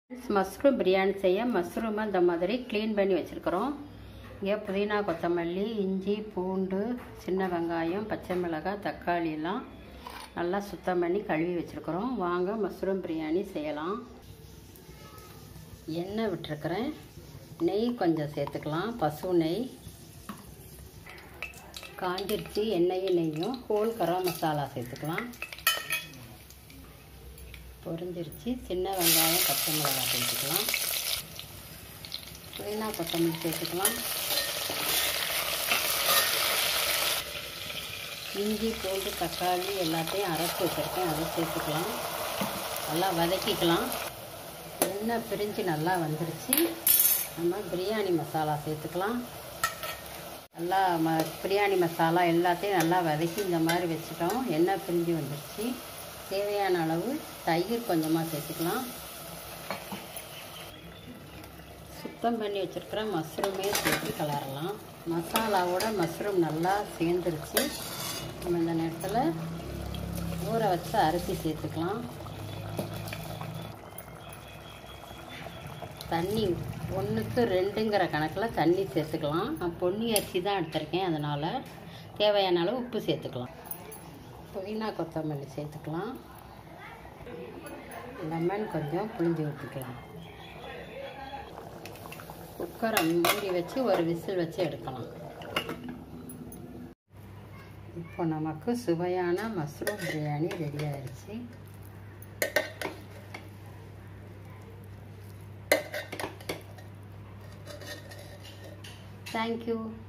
Mushroom biryani செய்ய மஷ்ரூமை இந்த மாதிரி க்ளீன் பண்ணி வச்சுருக்கிறோம். இங்கே புதினா, கொத்தமல்லி, இஞ்சி, பூண்டு, சின்ன வெங்காயம், பச்சை மிளகாய், தக்காளி எல்லாம் நல்லா சுத்தம் பண்ணி கழுவி வச்சுருக்கிறோம். வாங்க மஷ்ரூம் பிரியாணி செய்யலாம். எண்ணெய் விட்டுருக்கிறேன். நெய் கொஞ்சம் சேர்த்துக்கலாம். பசு நெய் காஞ்சிருச்சு. எண்ணெயும் நெய்யும் ஹோல் கரம் மசாலா சேர்த்துக்கலாம். பொரிஞ்சிருச்சு. சின்ன வெங்காயம், பச்சை மிளகாய் சேர்த்துக்கலாம். புதினா, கொத்தமல்லி சேர்த்துக்கலாம். இஞ்சி, பூண்டு, தக்காளி எல்லாத்தையும் அரைச்சி வச்சுருக்கேன், அதை சேர்த்துக்கலாம். நல்லா வதக்கிக்கலாம். எண்ணெய் பிரிஞ்சு நல்லா வந்துருச்சு. நம்ம பிரியாணி மசாலா சேர்த்துக்கலாம். நல்லா பிரியாணி மசாலா எல்லாத்தையும் நல்லா வதக்கி இந்த மாதிரி வச்சுட்டோம். எண்ணெய் பிரிஞ்சு வந்துருச்சு. தேவையான அளவு தயிர் கொஞ்சமாக சேர்த்துக்கலாம். சுத்தம் பண்ணி வச்சுருக்கிற மஷ்ரூமே சேர்த்து கலரலாம். மசாலாவோட மஷ்ரூம் நல்லா சேர்ந்துருச்சு. நம்ம இந்த நேரத்தில் ஊற வச்ச அரிசி சேர்த்துக்கலாம். தண்ணி 1க்கு 2ங்கிற கணக்கில் தண்ணி சேர்த்துக்கலாம். நான் பொன்னி அரிசி தான் எடுத்திருக்கேன், அதனால் தேவையான அளவு உப்பு சேர்த்துக்கலாம். புதினா, கொத்தமல்லி சேர்த்துக்கலாம். லெமன் கொஞ்சம் புளிஞ்சு ஊற்றிக்கலாம். குக்கரை மூடி வச்சு ஒரு விசில் வச்சு எடுக்கலாம். இப்போ நமக்கு சுவையான மஷ்ரூம் பிரியாணி ரெடி ஆயிடுச்சு. தேங்க்யூ.